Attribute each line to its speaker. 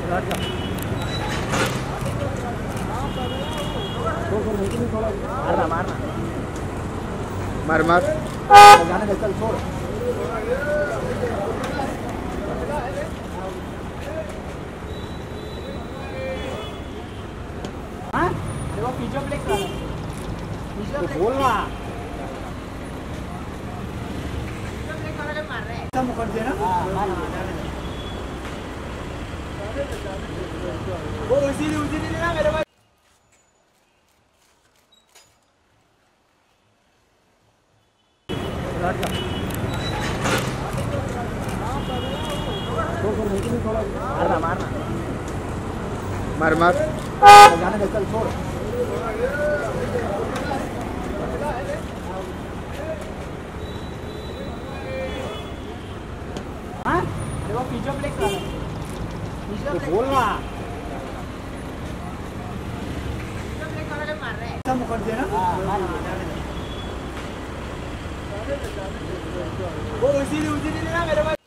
Speaker 1: मारना मारना
Speaker 2: मार मार
Speaker 1: जाने दे, चल छोड़। हाँ देखो पीछे प्लेक्स वाला बोलना सब मुखर्जी ना वो उसी ने ना मेरे भाई मारना मारना
Speaker 2: मार मार
Speaker 1: जाने दे, चल छोड़। हाँ देखो पीछे प्लेक्स वाला बोलना सब मुखर्जी ना वो उसी ने ना मेरे भाई